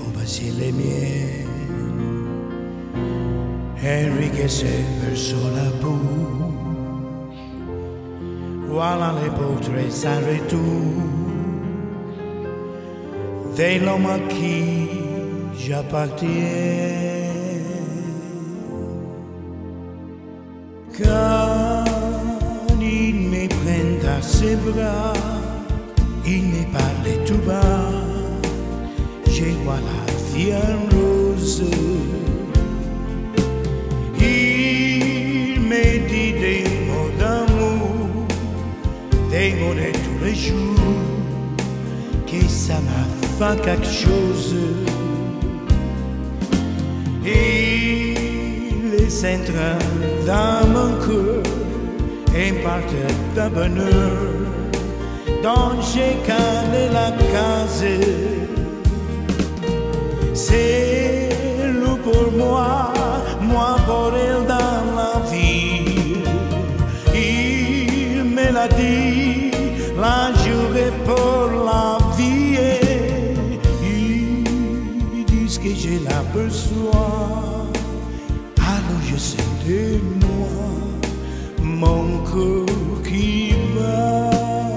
passer les miennes. Enriquecer verso la bouche, voilà les portraits sans retour de l'homme à qui j'appartiens. Quand il me prend dans ses bras, il me parle tout bas, je vois la vie en rose. Il me dit des mots d'amour, des mots de tous les jours, que ça m'a fait quelque chose. Il s'entra dans mon cœur, un partage de bonheur, dont j'ai calé la case. C'est lui pour moi, moi pour elle dans la vie. Il me l'a dit, la journée pour la vie. Ils disent que je l'aperçois, alors je sais de moi mon cœur qui bat.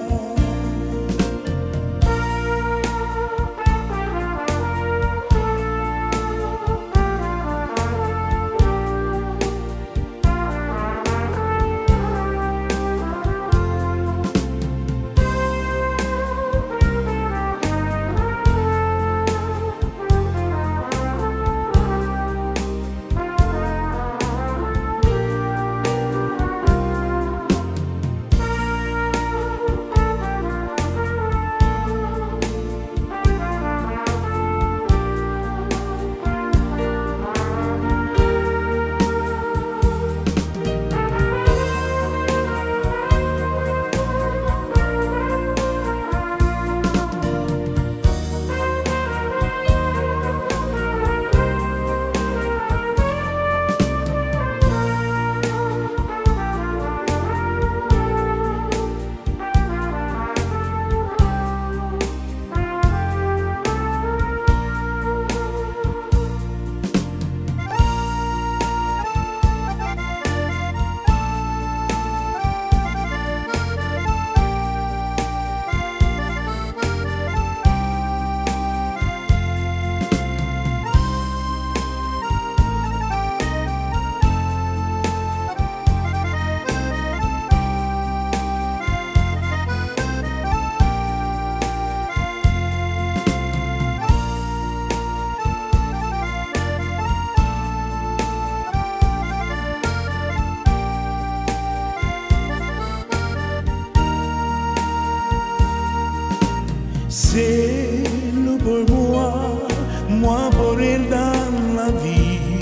C'est le pour moi pour elle dans la vie.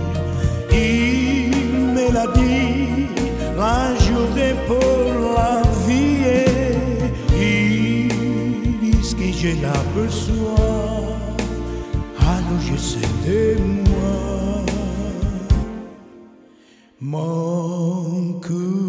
Il me l'a dit, la journée pour la vie. Ils disent que je l'aperçois, alors je sais de moi mon cœur.